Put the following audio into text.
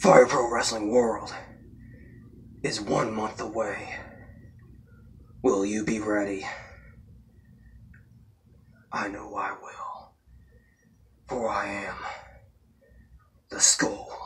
Fire Pro Wrestling World is 1 month away. Will you be ready? I know I will, for I am the Skull.